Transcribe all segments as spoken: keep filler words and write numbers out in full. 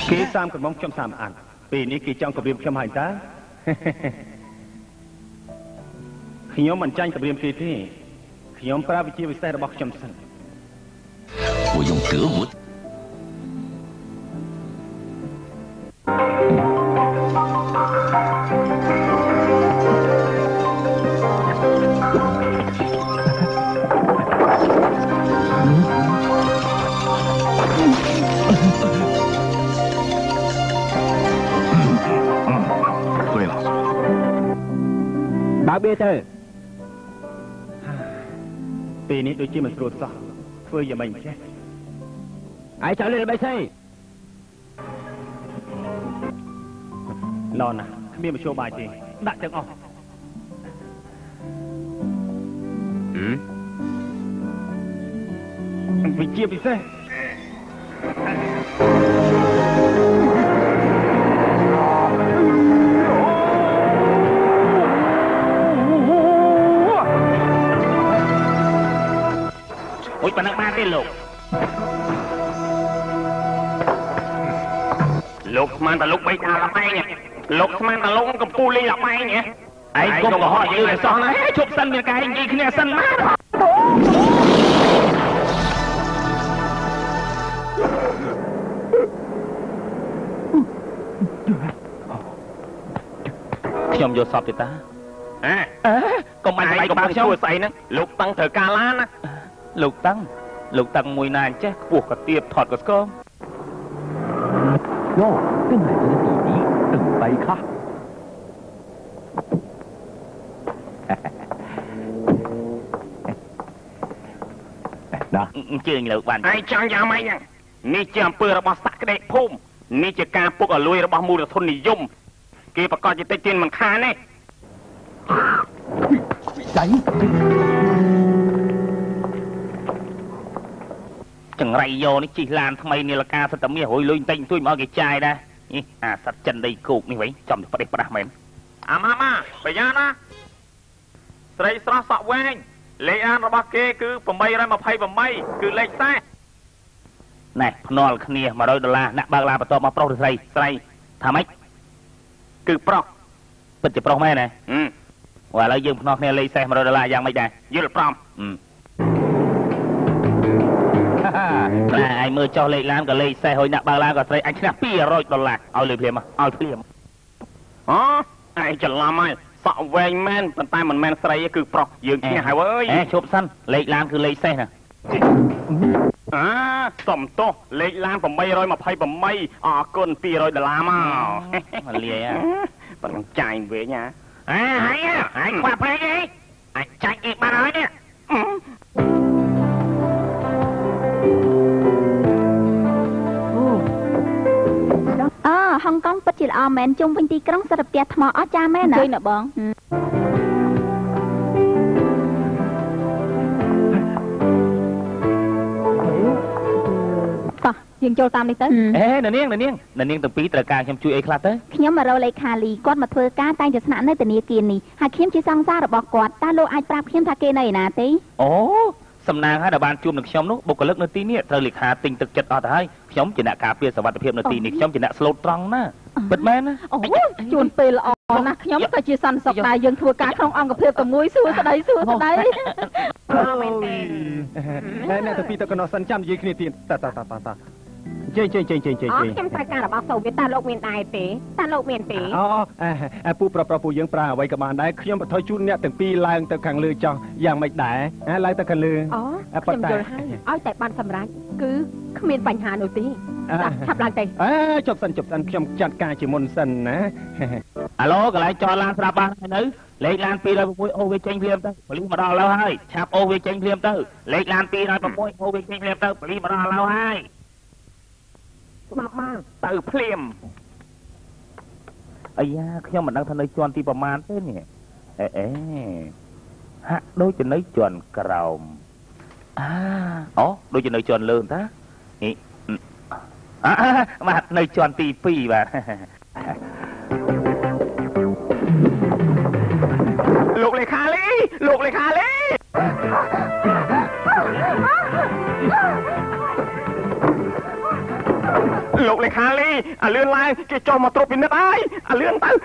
គេសាមកំងខ្ញុំសាមអានពេលនេះគេចង់គម្រាមខ្ញុំហើយតើខ្ញុំមិនចាញ់គម្រាមគេទេខ្ញុំប្រើវិជាពិសេសរបស់ខ្ញុំសិន我用德文បើបៀទៅពេលនេះដូចជាមិនស្រួលសោះធ្វើយ៉ាងម៉េចចេះឯងចង់លេងល្បីស្អីឡនណាគ្មានមធ្យោបាយទេដាក់ទាំងអស់ហឹមវិជាពិសេសអូយប៉ុណ្ណឹងបានទេលោកលោកស្មានតែលោកបីដាលបែងលោកស្មានតែលោកកំពូលលេងលបែងហ៎ឯងកុំកុហកយើងឲ្យសោះណាជប់សិនមានកាយនិយាយគ្នាសិនមកខ្ញុំយកសពទេតាអើកុំបាញ់បែកកុំខ្ញុំស្អីហ្នឹងលោកតាំងត្រូវការឡានណាលោកតាំងលោកតាំងមួយណាអញ្ចេះខ្ពស់ក៏ទៀបថត់ក៏ស្គម哟跟奶奶的弟弟等白卡អញ្ជើញលើបានឯងចង់យ៉ាងម៉េចហ្នឹងនេះជាអំពើរបស់សក្តិភូមិនេះជាការពុកអលួយរបស់មូលធននិយមគេប្រកាសជាតិចទៀនមិនខានទេចៃចង្រៃយោនេះជីឡានថ្មីនាឡិកាសិតមាសរួយលុយតែងទួយមកឲ្យគេចាយដែរនេះអាសត្វចិនដីគោកនេះវិញចំប្រទេសប្រដាស់មែនអាម៉ាម៉ាប្រយ័ត្នណាស្រីស្រស់សក់វែងលេខអានរបស់គេគឺ828គឺលេខខ្សែណែភ្នាល់គ្នា100ដុល្លារអ្នកបើកឡានបន្ទាប់មកប្រុសឬស្រីស្រីថាម៉េចគឺប្រុសពិតជាប្រុសមែនណាហឹមឥឡូវយើងភ្នាល់គ្នាលេខខ្សែ100ដុល្លារយ៉ាងម៉េចដែរយល់ប្រំហឹមតែឯងមើលចុះលេខឡានក៏លេខខ្សែហើយអ្នកបើកឡានក៏ស្រីអញឈ្នះ200ដុល្លារឲ្យលើភ្លាមឲ្យភ្លាមអូឯងច្រឡំហើយសក់វែងមែនប៉ុន្តែមិនមែនស្រីទេគឺប្រុសយើងឈ្នះហើយអើយអេជប់សិនលេខឡានគឺលេខខ្សែណាអាសំទោសលេខឡាន828អរគុណ200ដុល្លារមកមកលាយប៉ុណ្ណឹងចាយវិញណាអើហើយអញខ្វះពេកអីអញចាច់អីបានហើយនេះអឺហុងកុងពិតជាល្អមែនជុំវិញទីក្រុងសិតផ្ទះថ្មអស់ចាមែនណាឃើញណាបងតោះយើងចូលតាមនេះទៅអេនាងនាងនាងនាងទាំងពីរត្រូវការខ្ញុំជួយអីខ្លះទៅខ្ញុំមករកលេខាលីគាត់មកធ្វើការតែងតែស្នាក់នៅធនាគារនេះហើយខ្ញុំជាសង្សាររបស់គាត់តើលោកអាចប្រាប់ខ្ញុំថាគេនៅឯណាទេអូសំណាងហើយដែលបានជួបនឹងខ្ញុំនោះបុគ្គលិកនៅទីនេះត្រូវលេខាទិញទឹកចិត្តអស់ទៅហើយខ្ញុំជាអ្នកការពារសុវត្ថិភាពនៅទីនេះខ្ញុំជាអ្នកស្លូតត្រង់ណាពិតមែនណាអូជួនពេលល្អណាស់ខ្ញុំក៏ជាសន្តិសុខដែរយើងធ្វើការក្នុងអង្គភាពតែមួយសួស្ដីសួស្ដីមែនទេអ្នកទៅពីទៅកណ្ដោះសិនចាំនិយាយគ្នាទៀតតាតាតាតាចេញចេញចេញចេញចេញខ្ញុំត្រូវការរបស់សូវៀតតើលោកមានដែរទេតើលោកមានទេអូពូប្រុសប្រុសពូយើងប្រើអ្វីក៏បានដែរខ្ញុំបថុយជូនអ្នកទាំងពីរឡើងទៅខាងលើចោះយ៉ាងម៉េចដែរឡើងទៅខាងលើអូខ្ញុំយល់ហើយឲ្យតែបានសម្រេចគឺគ្មានបញ្ហានោះទេឆាប់ឡើងទៅអើចប់សិនចប់សិនខ្ញុំចាត់ការជាមុនសិនណាអាឡូកន្លែងចតឡានស្រាប់បានហើយនៅលេខឡាន206អូវាចេញភ្លាមទៅប៉ូលីសមកដល់แล้วហើយឆាប់អូវាចេញភ្លាមទៅលេខឡាន206អូវាចេញភ្លាមទៅប៉ូលីសមកដល់แล้วហើយមកមកទៅភ្លាមអាយ៉ាខ្ញុំមិនដឹងថានៅជាន់ទីប្រមាណទេនេះអេអេហាក់ដូចជានៅជាន់ក្រោមអាអូដូចជានៅជាន់លើតានេះអ่าបាទនៅជាន់ទីពីរបាទលោកលេខាលីលោកលេខាលីលោកលេខាលីអាលឿនឡើងគេចុះមកត្រួតពិនិត្យហើយអាលឿនទៅ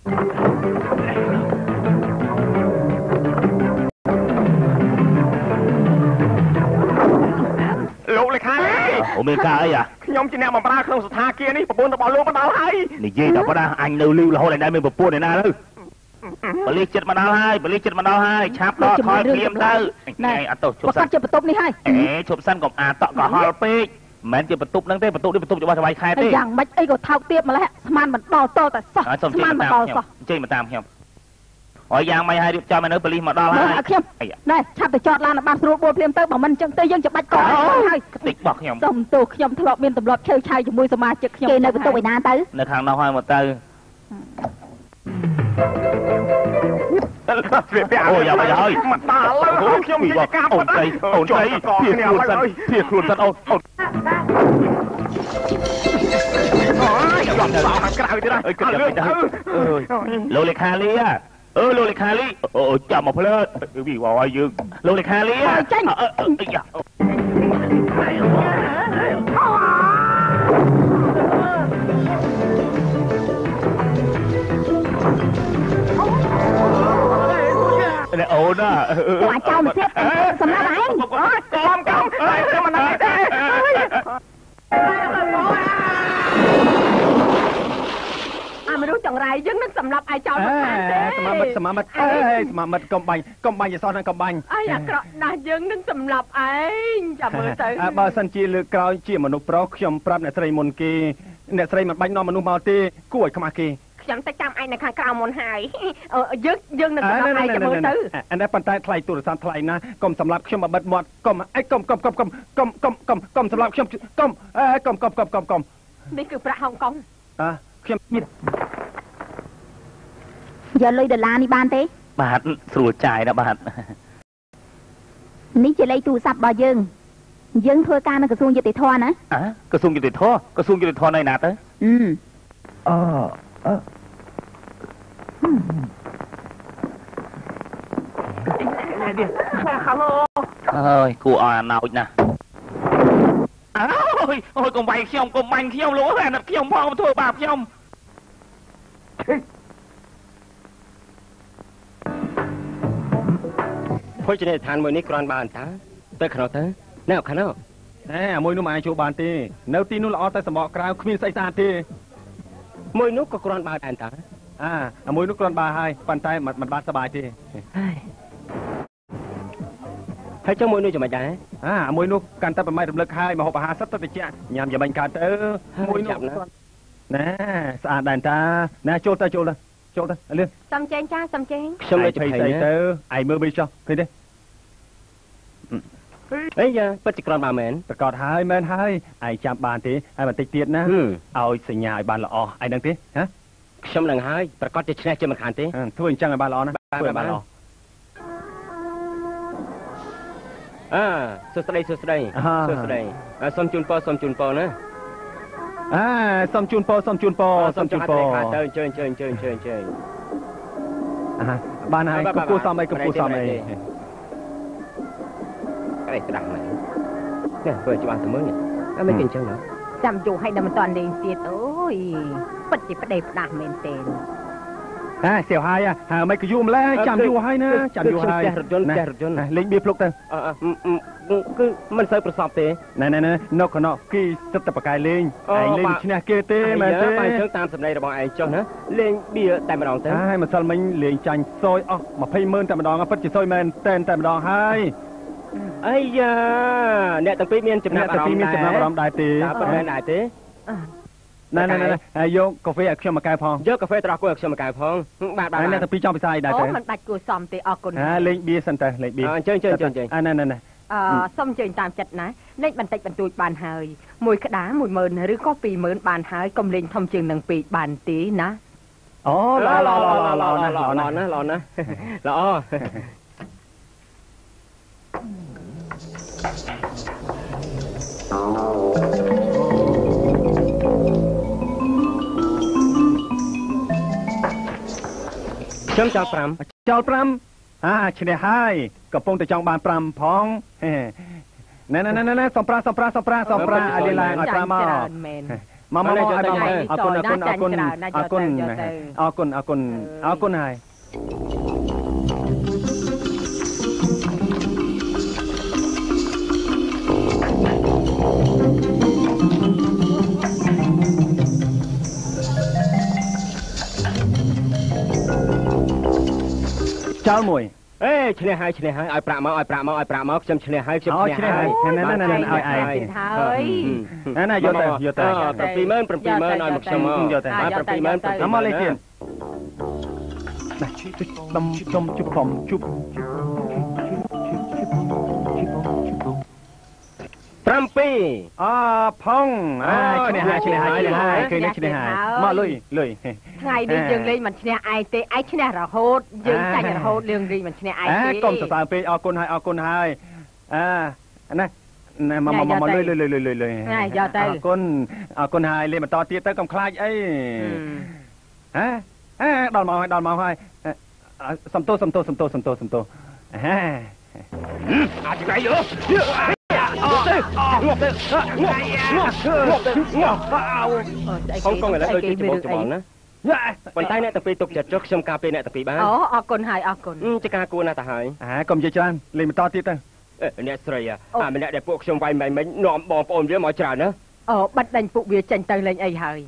លោកលេខាលីអូមានការអីអាខ្ញុំជាអ្នកបម្រើក្នុងស្ថាគារនេះប្រពន្ធរបស់លោកមកដល់ហើយនិយាយតែប៉ុណ្ណាអញនៅលឺរហូតដល់មានប្រពន្ធឯណាទៅបលិសចិត្តមកដល់ហើយបលិសចិត្តមកដល់ហើយឆាប់ដល់ថយព្រាមទៅណែអត់ទៅជប់សិនជាបន្ទប់នេះហើយអេជប់សិនកុំអាតក់កុហលពេកមិនមែនជាបន្ទប់ហ្នឹងទេបន្ទប់នេះបន្ទប់របស់សបាយខែទេយ៉ាងម៉េចអីក៏ថោកទាបម្លេះស្មានមិនដល់តតែសោះស្មានមិនដល់សោះចេញមកតាមខ្ញុំហើយយ៉ាងម៉េចហើយរៀបចំឲ្យនៅបលិសមកដល់ហើយខ្ញុំណែឆាប់ទៅចតឡានបានស្រួលបួលព្រាមទៅបើមិនអញ្ចឹងទេយើងច្បាច់កហើយតិចរបស់ខ្ញុំសុំទោសខ្ញុំធ្លាប់មានទម្លាប់ឆេវឆាយជាមួយសមាជិកខ្ញុំគេនៅបន្ទប់ឯណាទៅនៅខាងនោះហើយមកទៅអូយ៉ាមកហើយមកដល់ខ្ញុំនិយាយការអូនស្រីអូនស្រីភៀសខ្លួនសិនភៀសខ្លួនសិនអូនអូនអូយខ្ញុំសោកក្រៅទៀតអើយគិតយ៉ាងទៅអើយលោកលេខាលីអឺលោកលេខាលីអូចាំមកភ្លើតវាវ៉ាយយើងលោកលេខាលីចាញ់អឺយ៉ាអូនណាអាចចោលមកទៀតសម្រាប់ឯងកំកំតែខ្ញុំមិនដឹងទេអាមនុស្សចង្រៃយើងនឹងសម្រាប់ឯងចោលមកខាងទេសមាមិត្តសមាមិត្តអេសមាមិត្តកំបាញ់កំបាញ់យសនឹងកំបាញ់អីអាក្រក់ណាស់យើងនឹងសម្រាប់ឯងចាំមើលទៅបើសិនជាលើកក្រោយជាមនុស្សប្រុសខ្ញុំប្រាប់អ្នកស្រីមុនគេអ្នកស្រីមិនបាច់នាំមនុស្សមកទេគួរឲ្យខ្មាស់គេខ្ញុំទៅចាំឯងនៅខាងក្រៅមុនហើយយើងយើងនឹងសម្រាប់ឯងចាំមើលទៅអានេះប៉ុន្តែថ្លៃទូរស័ព្ទថ្លៃណាកុំសម្រាប់ខ្ញុំមកបិទមាត់កុំអីកុំកុំកុំកុំកុំកុំកុំកុំសម្រាប់ខ្ញុំកុំអេកុំកុំកុំកុំកុំនេះគឺប្រាក់ហុងកុងអើខ្ញុំមានយកលុយដុល្លារនេះបានទេបាទស្រួលចាយណាបាទនេះជាលេខទូរស័ព្ទរបស់យើងយើងធ្វើការនៅក្រសួងយុតិធម៌ណាអើក្រសួងយុតិធម៌ក្រសួងយុតិធម៌នៅណាទៅអឺអូអឺអើយគួរឲ្យអាណោចណាស់អើយអូយកុំវាយខ្ញុំកុំបាញ់ខ្ញុំលោកអាណិតខ្ញុំផងធ្វើបាបខ្ញុំភោជនីយដ្ឋានមួយនេះគ្រាន់បានតាទៅខាងនោះទៅនៅខាងនោះអេមួយនោះមិនអាចចូលបានទេនៅទីនោះល្អតែសម្បកក្រៅគ្មានស្អីស្អាតទេមួយនោះក៏គ្រាន់បានដែរតាអាមួយនោះគ្រាន់បានហើយប៉ុន្តែមិនបានសบายទេហើយចុះមួយនោះចាំមិនដែរអាមួយនោះកាន់តែប្រម៉ៃរំលឹកហើយមហូបអាហារសិតទៅតិចញ៉ាំយ៉ាងមិនកើតទៅមួយនោះណែស្អាតដែរតាណែចូលទៅចូលទៅចូលទៅលឿនសំចេងចាសំចេងខ្ញុំនៅជិះស្អីទៅឯងមើលវិញចុះឃើញទេអីយ៉ាពិតជាគ្រាន់បានមែនប្រកាសហើយមែនហើយឯងចាំបានទេហើយបន្តិចទៀតណាឲ្យសញ្ញាឲ្យបានល្អឯងដឹងទេហ៎ខ្ញុំនឹងហើយប្រកាសជាឈ្នះជាមិនខានទេធ្វើអញ្ចឹងឲ្យបានល្អណាធ្វើឲ្យបានល្អអើសួស្ដីសួស្ដីសួស្ដីសូមជូនពរសូមជូនពរណាអើសូមជូនពរសូមជូនពរសូមជូនពរទៅអញ្ជើញអញ្ជើញអញ្ជើញអញ្ជើញអញ្ជើញបានហើយកំពូសំអីកំពូសំអីអីស្ដាប់មែននេះធ្វើច្បាស់ទៅមើលអត់មិនគេអញ្ចឹងណាចាំយូរឲ្យដល់មិនតាន់លេងទៀតអូយពិតជាប្តេផ្ដាស់មែនទេហ่าសៀវហើយហើយមិនក៏យូរម្ល៉េះចាំយូរហើយណាចាំយូរហើយផ្ទះរថយន្តផ្ទះរថយន្តលេងបៀភ្លុកទៅគឺមិនសូវប្រសពទេណែណែនៅកណោគីសិតតែបកាយលេងឯងលេងឈ្នះគេទេមែនទេបើអញ្ចឹងតាមសម្ដីរបស់ឯងចុះណាលេងបៀតែម្ដងទៅហើយម្សិលមិញលេងចាញ់សយអស់ម្ភៃម៉ឺនតែម្ដងពិតជាសយមែនតែតែម្ដងហើយអាយ៉ាអ្នកទាំងពីរមានចំណាប់អារម្មណ៍មានចំណាប់អារម្មណ៍ដែរទេប៉ុន្តែដែរទេណែណែណែយកកាហ្វេឲ្យខ្ញុំមួយកែវផងយកកាហ្វេត្រស់គួរឲ្យខ្ញុំមួយកែវផងបាទបាទអ្នកទាំងពីរចង់ពិសាយដែរទេអូមិនបាច់គួរសមទេអរគុណហាលេងបៀសិនទៅលេងបៀអញ្ជើញអញ្ជើញអញ្ជើញអ่าណែណែណែអឺសុំអញ្ជើញតាមចិត្តណាលេងបន្តិចបន្តួចបានហើយមួយក្តារ មួយម៉ឺន ឬក៏ពីរម៉ឺនបានហើយកុំលេងធំជាងនឹងពេកបានទេណាអូល្អល្អល្អល្អណាស់ល្អណាស់ល្អណាស់ល្អខ្ញុំចោលប្រាំចោលប្រាំអាឈ្នះហើយកំពុងតែចង់បានប្រាំផងណែណែណែណែសំប្រាសំប្រាសំប្រាសំប្រាឲ្យលេងឡើងឲ្យប្រាំមកមកមកមកអរគុណអរគុណអរគុណអរគុណអរគុណអរគុណអរគុណអរគុណហើយចោលមួយអេឈ្នះហើយឈ្នះហើយឲ្យប្រាក់មកឲ្យប្រាក់មកឲ្យប្រាក់មកខ្ញុំឈ្នះហើយខ្ញុំឈ្នះហើយណែណែណែឲ្យឯងហើយណែណែយកទៅយកទៅ 70000 70000ឲ្យមកខ្ញុំមកយកទៅ 70000ទៅមកលេខទៀតណាជុំជុំជុំខ្ញុំជុំ 7អផងអើឈ្នះហើយឈ្នះហើយឈ្នះហើយឃើញឈ្នះហើយមកលុយលុយថ្ងៃនេះយើងលេងមិនឈ្នះឯងទេឯងឈ្នះរហូតយើងចាញ់រហូតរឿងរីមិនឈ្នះឯងទេកុំសរសើរពេកអរគុណហើយអរគុណហើយអើណាណែមកមកមកលុយលុយលុយលុយលុយណាយកទៅអរគុណអរគុណហើយលេងបន្តទៀតទៅកុំខ្លាចអីហ៎អើដល់មកហើយដល់មកហើយសំទោសសំទោសសំទោសសំទោសសំទោសហ៎អាចក្រៃយោងប់ទៅងប់ទៅងប់ងប់ងប់ទៅងប់អោកងឥឡូវដូចជាច្បងច្បងណាប៉ុន្តែអ្នកតាពីទុកចិត្តចុះខ្ញុំការពេលអ្នកតាពីបានអូអរគុណហើយអរគុណចការគួរណាស់ទៅហើយអើកុំនិយាយច្រើនលេងបន្តទៀតទៅអ្នកស្រីអាម្នាក់ដែលពួកខ្ញុំវាយមិនមិញនាំបងប្អូនវាមកច្រើនណាអូបាត់ដេញពួកវាចេញទៅលេងអីហើយ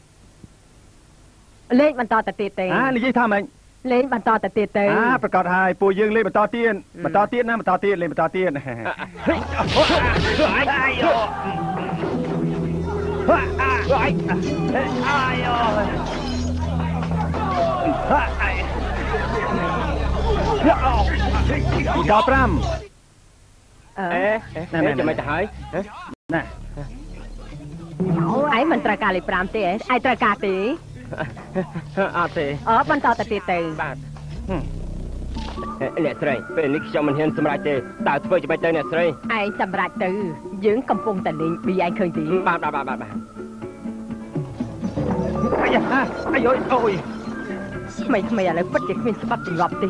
លេងបន្តទៅទៀតទេអានិយាយថាម៉េចលេងបន្តទៅទៀតទៅអាប្រកាសហើយពួកយើងលេងបន្តទៀតបន្តទៀតណាបន្តទៀតលេងបន្តទៀតអាយអាយអាយដល់5 អេណែចាំមិនទៅហើយណាអូឯងមិនត្រូវការលេខ5ទេឯងត្រូវការទេអត់ទេអឺបន្តទៅទៀតទៅបាទអ្នកស្រីពេលនេះខ្ញុំមិនហ៊ានសម្រេចទេតើធ្វើយ៉ាងម៉េចទៅអ្នកស្រីឯងសម្រេចទៅយើងកំពុងតែលេងពីឯងឃើញទេបាទបាទបាទបាទអាយ៉ាអាយអូយថ្មីថ្មីឥឡូវពិតជាគ្មានស្បាត់ចង្រប់ទេ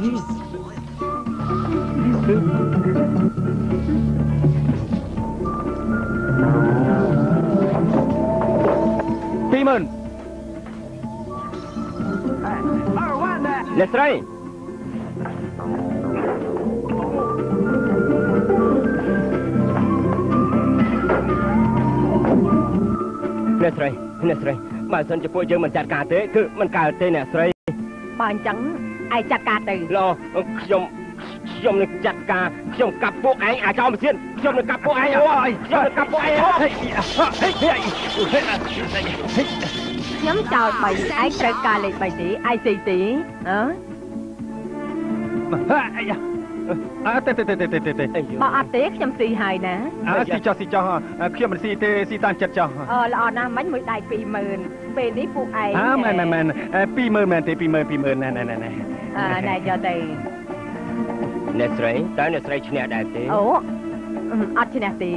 ពីរម៉ឺនអ្នកស្រីអ្នកស្រីអ្នកស្រីបើសិនជាពួកយើងមិនចាត់ការទេគឺមិនកើតទេអ្នកស្រីបើអញ្ចឹងឯងចាត់ការទៅឡខ្ញុំខ្ញុំនឹងចាត់ការខ្ញុំកាប់ពួកឯងអាចោលមិនទៀតខ្ញុំនឹងកាប់ពួកឯងអូយខ្ញុំនឹងកាប់ពួកឯងអូខ្ញុំចោលបីឯងត្រូវការលេខបីទេឯងស្អីទេអើអាយ៉ាអើទេទេទេទេទេបើអត់ទេខ្ញុំស៊ីហើយណាអើស៊ីចោះស៊ីចោះខ្ញុំមិនស៊ីទេស៊ីតាមចិត្តចោះអឺល្អណាស់មិញមួយដៃពីរម៉ឺនពេលនេះពួកឯងអើមែនមែនមែនពីរម៉ឺនមែនទេពីរម៉ឺនពីរម៉ឺនណែណែណែអឺណែយកទៅអ្នកស្រីតើអ្នកស្រីឈ្នះដែរទេអូអត់ឈ្នះទេ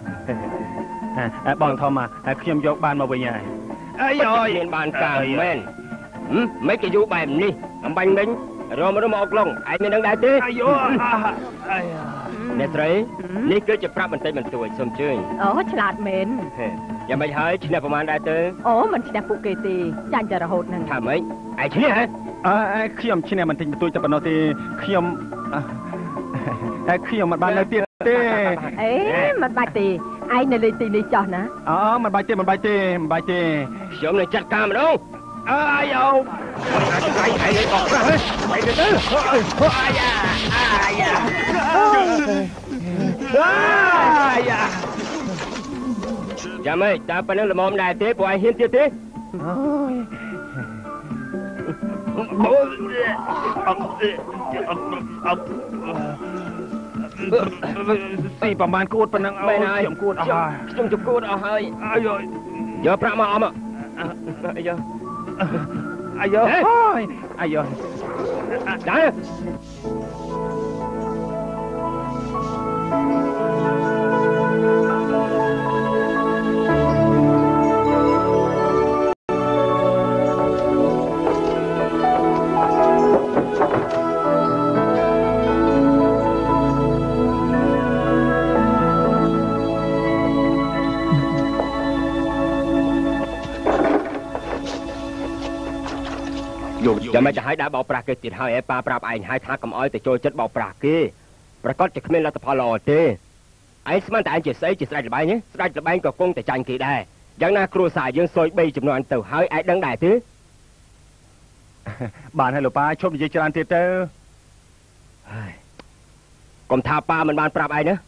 បងធំមកខ្ញុំយកបានមកវិញហើយអីអើយមានបានការមែនមិនគេយូរបែបនេះអំបញ្ញមិញរមរមអុកឡុងឯងមានដឹងដែរទេអាយអាយអ្នកស្រីនេះគឺជាប្រាប់បន្តិចបន្តួចសូមជើញអូឆ្លាតមែនយ៉ាងម៉េចហើយឈ្នះប្រហែលដែរទៅអូមិនឈ្នះពួកគេទេចាញ់តែរហូតហ្នឹងថាម៉េចឯងឈ្នះហ៎អើខ្ញុំឈ្នះបន្តិចបន្តួចតែប៉ុណ្ណោះទេខ្ញុំតែខ្ញុំមិនបាននៅទៀតទេអេមិនបាច់ទេឯងនៅលេខទីនេះចោះណាអូមិនបាច់ទេមិនបាច់ទេមិនបាច់ទេខ្ញុំនឹងចាត់ការម្ដងអើអាយអូអាយឯងអត់ប្រាស់ហ៎ទៅទៅអាយ៉ាអាយ៉ាអាយ៉ាចាំមើលតើប៉ុណ្ណឹងល្មមដែរទេពួកឯងហ៊ានទៀតទេអូយស៊ីប្រហែលគួតប៉ុណ្ណឹងអូខ្ញុំគួតអស់ហើយខ្ញុំជគួតអស់ហើយអាយយកប្រាក់មកអមអាយអាយអាយដែរចាំមិនទៅឲ្យដាក់បោកប្រាស់គេទៀតហើយឯប៉ាប្រាប់ឯងឲ្យថាកុំអោយទៅចូលចិត្តបោកប្រាស់គេប្រកាសជាគ្មានលទ្ធផលល្អទេឯងស្មានតែឯងជាស្អីជាស្ដេចល្បែងស្ដេចល្បែងក៏គង់តែចាញ់គេដែរយ៉ាងណាគ្រួសារយើងសួយបីចំនួនទៅហើយឯងដឹងដែរទេបានហើយលោកប៉ាឈប់និយាយច្រើនទៀតទៅហើយកុំថាប៉ាមិនបានប្រាប់ឯងណា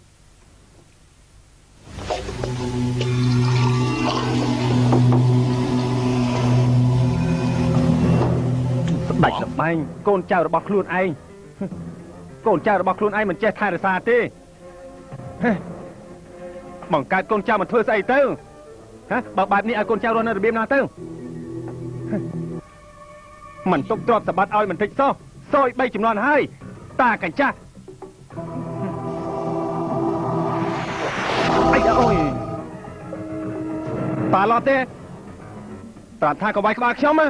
ស្ដេចល្បែងកូនចៅរបស់ខ្លួនឯងកូនចៅរបស់ខ្លួនឯងមិនចេះថែរក្សាទេបង្កើតកូនចៅមិនធ្វើស្អីទៅហ៎បើបែបនេះឲ្យកូនចៅរស់នៅរបៀបណាទៅមិនទុកទ្រព្យសម្បត្តិឲ្យមិនតិចសោះសោយបីចំនួនហើយតាកញ្ចាស់អីអូយប៉ាឡោតទេប្រាប់ថាកុំវាយក្បាលខ្ញុំណា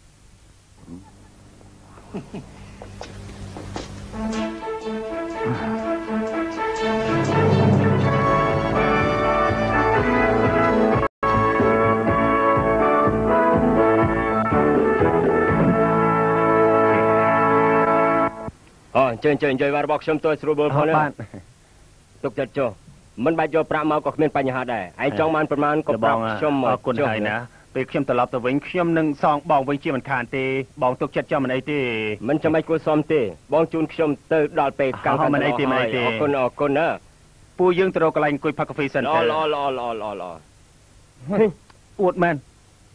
អូអញ្ជើញអញ្ជើញអញ្ជើញរបស់ខ្ញុំទៅស្រួលបលផងណាទុកចិត្តចុះមិនបាច់យកប្រាក់មកក៏គ្មានបញ្ហាដែរឯងចង់បានប្រមាណក៏ប្រាប់ខ្ញុំមកអរគុណហើយណាពេលខ្ញុំត្រឡប់ទៅវិញខ្ញុំនឹងសងបងវិញជាមិនខានទេបងទុកចិត្តចាំមិនអីទេមិនចាំបាច់គួរសមទេបងជូនខ្ញុំទៅដល់ពេលកាន់កាន់មិនអីទេមិនអីទេអរគុណអរគុណណាពូយើងទៅរកកន្លែងអង្គុយផឹកកាហ្វេសិនទៅល្អល្អល្អល្អល្អអួតមែន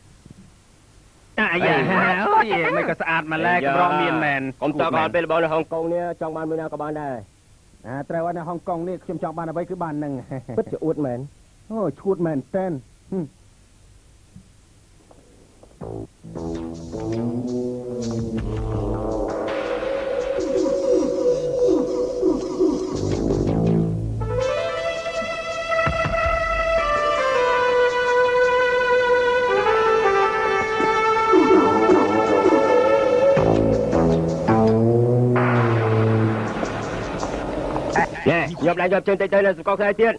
អាយ៉ាអូយមិនក៏ស្អាតម្ល៉េះកម្រមានមែនកុំតើបានពេលរបស់នៅហុងកុងនេះចង់បានមួយណាក៏បានដែរអាត្រូវឲ្យនៅហុងកុងនេះខ្ញុំចង់បានអ្វីគឺបាននឹងពិតជាអួតមែនអូឈួតមែនតែនញ៉ាំឡើងយកជើងតិចទៅនៅសកលខ្សែទៀត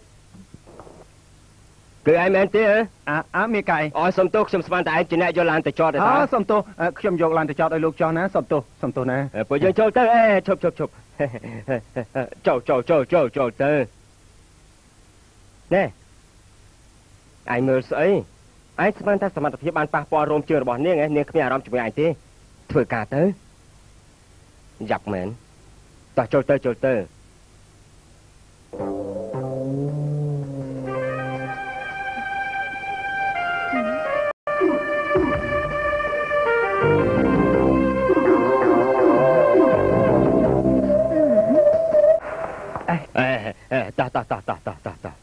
គឺឯងមែនទេអើអើមីកៃអរសុំទោសខ្ញុំស្មានតែឯងជាអ្នកយកឡានទៅចតទេអើសុំទោសខ្ញុំយកឡានទៅចតឲ្យលោកចោះណាសុំទោសសុំទោសណាពួកយើងចូលទៅអេឈប់ឈប់ឈប់ចូលចូលចូលចូលចូលទៅណែឯងមើលស្អីឯងស្មានតែសមត្ថភាពបានប៉ះពាល់រោមជើងរបស់នាងឯងនាងគ្មានអារម្មណ៍ជាមួយឯងទេធ្វើការទៅយ៉ាប់មែនតោះចូលទៅចូលទៅតាតាតាតាតាតាតា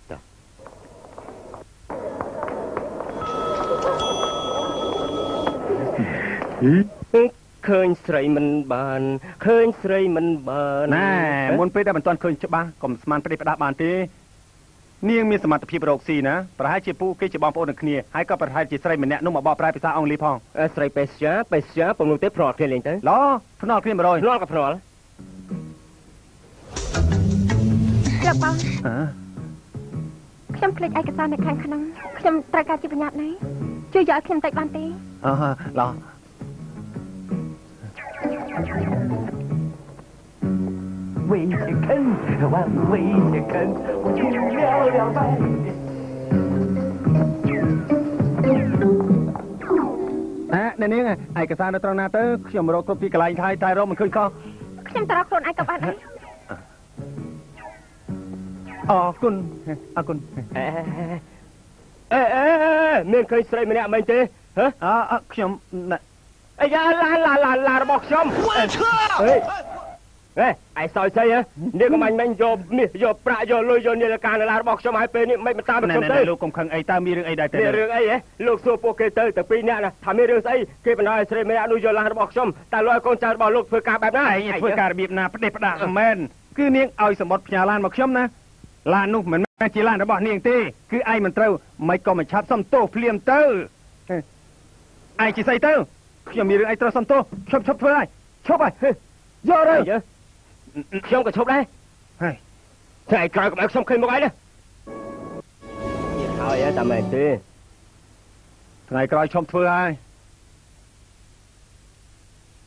ឃើញស្រីមិនបានឃើញស្រីមិនបានណែមុនពេលដែលមិនទាន់ឃើញច្បាស់កុំស្មានប្រេះផ្ដាស់បានទេនាងមានសមត្ថភាពរកស៊ីណាប្រហែលជាពូគេជាបងប្អូននឹងគ្នាហើយក៏ប្រហែលជាស្រីម្នាក់នោះមកបកប្រែភាសាអង់គ្លេសផងស្រីបេស្យាបេស្យាពងនោះទេប្រត់គ្នាលេងទៅឡភ្នាល់គ្នាមួយរយភ្នាល់ក៏ភ្នាល់លោកបងខ្ញុំភ្លេចឯកសារនៅខាងក្នុងខ្ញុំត្រូវការជាបញ្ញត្តិណាជួយយកឲ្យខ្ញុំតិចបានទេអឺឡ为些坑，万为些坑，我去了了白。 អ่ะអ្នកនាងឯកសារនៅត្រង់ណាទៅខ្ញុំរកគ្រប់ទីកន្លែងហើយតែរកមិនឃើញខុសខ្ញុំទៅរកខ្លួនឯងក៏បានដែរអរគុណអរគុណអេអេអេមានឃើញស្រីម្នាក់មិនទេហ៎អឺខ្ញុំអាយ៉ាឡាឡាឡាឡារបស់ខ្ញុំអេអេឯសោយស្អីហ៎នេះក៏មិនមែនយកមាសយកប្រាក់យកលុយយកនាឡិកាឡារបស់ខ្ញុំហើយពេលនេះមិនតាមខ្ញុំទៅលោកកុំខឹងអីតើមានរឿងអីដែរទេមានរឿងអីហ៎លោកសួរពួកគេទៅតែពីរនាក់ណាថាមានរឿងស្អីគេបណ្ដោយឲ្យស្រីម្នាក់នោះយកឡារបស់ខ្ញុំតែលុយកូនចៅរបស់លោកធ្វើការបែបណាឯងធ្វើការរបៀបណាផ្ដេសផ្ដាស់មែនគឺនាងឲ្យសម្បត្តិផ្ញើឡានមកខ្ញុំណាឡាននោះមិនមែនជាឡានរបស់នាងទេគឺឯងមិនត្រូវមិនក៏មិនឆាប់សុំទោសភ្លាមទៅឯងជាស្អីទៅខ្ញុំមានរឿងអីត្រូវសុំទោសឈប់ឈប់ធ្វើហើយឈប់ហើយយកទៅខ្ញុំក៏ឈប់ដែរហើយថ្ងៃក្រោយក៏ឲ្យខ្ញុំឃើញមកឯងណានិយាយហើយតែមែនទេថ្ងៃក្រោយឈប់ធ្វើហើយ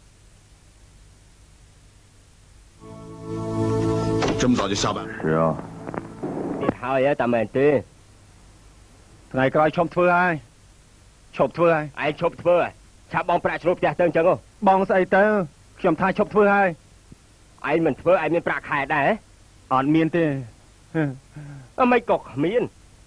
这么早就下班？ 是啊。ទៀតហើយតែមែនទេថ្ងៃក្រោយឈប់ធ្វើហើយឈប់ធ្វើហើយឯងឈប់ធ្វើហើយឆាប់បងប្រាក់ជ្រូកផ្ទះទៅអញ្ចឹងបងស្អីទៅខ្ញុំថាឈប់ធ្វើហើយឯងមិនធ្វើឯងមានប្រាក់ខែដែរអត់មានទេអមិនក៏គ្មាន